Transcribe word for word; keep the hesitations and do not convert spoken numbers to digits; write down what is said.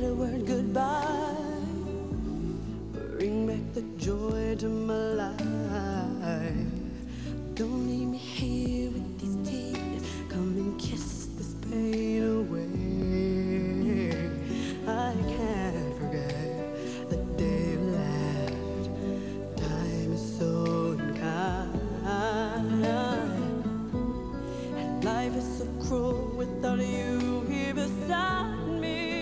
the word goodbye. Bring back the joy to my life. Don't leave me here with these tears. Come and kiss this pain away. I can't forget the day you left. Time is so unkind, and life is so cruel without you here beside me.